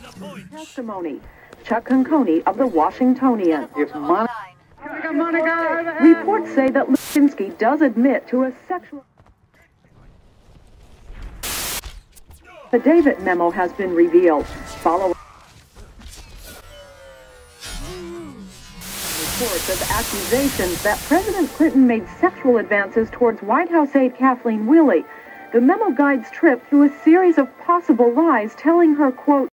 Testimony. Chuck Conconi of the Washingtonian. If Monica... Reports say that Lewinsky does admit to a sexual... The David memo has been revealed. Following reports of accusations that President Clinton made sexual advances towards White House aide Kathleen Willey, the memo guides Tripp through a series of possible lies telling her, quote,